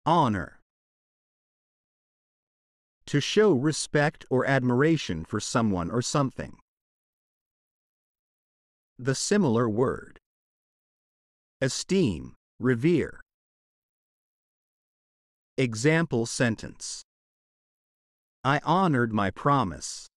Honor. To show respect or admiration for someone or something. The similar word. Esteem, revere. Example sentence. I honored my promise.